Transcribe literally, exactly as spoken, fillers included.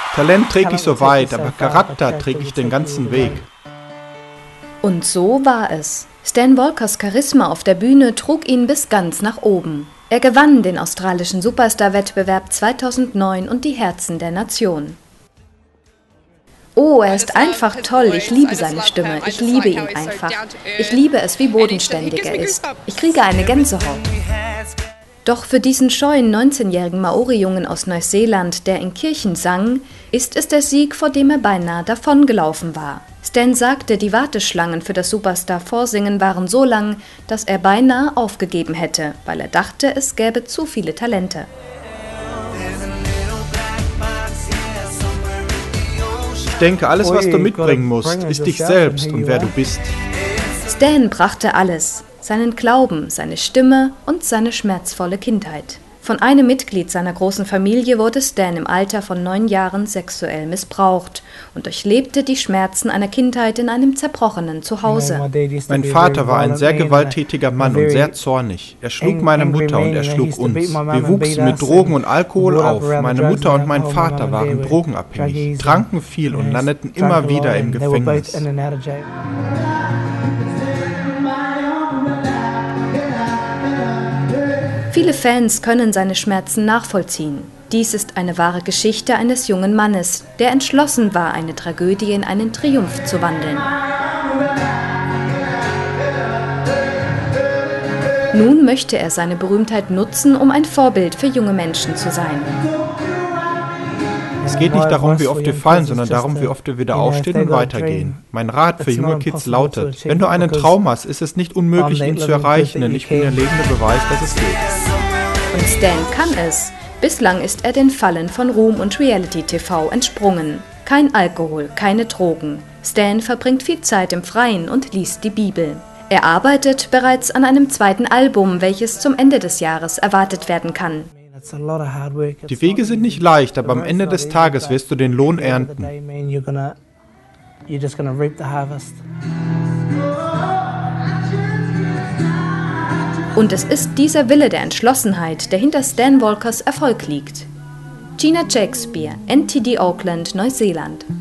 Talent trägt dich so weit, aber Charakter trägt dich den ganzen Weg. Und so war es. Stan Walkers Charisma auf der Bühne trug ihn bis ganz nach oben. Er gewann den australischen Superstar-Wettbewerb zweitausendneun und die Herzen der Nation. Oh, er ist einfach toll. Ich liebe seine Stimme. Ich liebe ihn einfach. Ich liebe es, wie bodenständig er ist. Ich kriege eine Gänsehaut. Doch für diesen scheuen neunzehnjährigen Maori-Jungen aus Neuseeland, der in Kirchen sang, ist es der Sieg, vor dem er beinahe davongelaufen war. Stan sagte, die Warteschlangen für das Superstar-Vorsingen waren so lang, dass er beinahe aufgegeben hätte, weil er dachte, es gäbe zu viele Talente. Ich denke, alles, was du mitbringen musst, ist dich selbst und wer du bist. Stan brachte alles. Seinen Glauben, seine Stimme und seine schmerzvolle Kindheit. Von einem Mitglied seiner großen Familie wurde Stan im Alter von neun Jahren sexuell missbraucht und durchlebte die Schmerzen einer Kindheit in einem zerbrochenen Zuhause. Mein Vater war ein sehr gewalttätiger Mann und sehr zornig. Er schlug meine Mutter und er schlug uns. Wir wuchsen mit Drogen und Alkohol auf. Meine Mutter und mein Vater waren drogenabhängig, tranken viel und landeten immer wieder im Gefängnis. Viele Fans können seine Schmerzen nachvollziehen. Dies ist eine wahre Geschichte eines jungen Mannes, der entschlossen war, eine Tragödie in einen Triumph zu wandeln. Nun möchte er seine Berühmtheit nutzen, um ein Vorbild für junge Menschen zu sein. Es geht nicht darum, wie oft wir fallen, sondern darum, wie oft wir wieder aufstehen und weitergehen. Mein Rat für junge Kids lautet: Wenn du einen Traum hast, ist es nicht unmöglich, ihn zu erreichen, denn ich bin der lebende Beweis, dass es geht. Und Stan kann es. Bislang ist er den Fallen von Ruhm und Reality-T V entsprungen. Kein Alkohol, keine Drogen. Stan verbringt viel Zeit im Freien und liest die Bibel. Er arbeitet bereits an einem zweiten Album, welches zum Ende des Jahres erwartet werden kann. Die Wege sind nicht leicht, aber am Ende des Tages wirst du den Lohn ernten. Und es ist dieser Wille der Entschlossenheit, der hinter Stan Walkers Erfolg liegt. Gina Shakespeare, N T D Auckland, Neuseeland.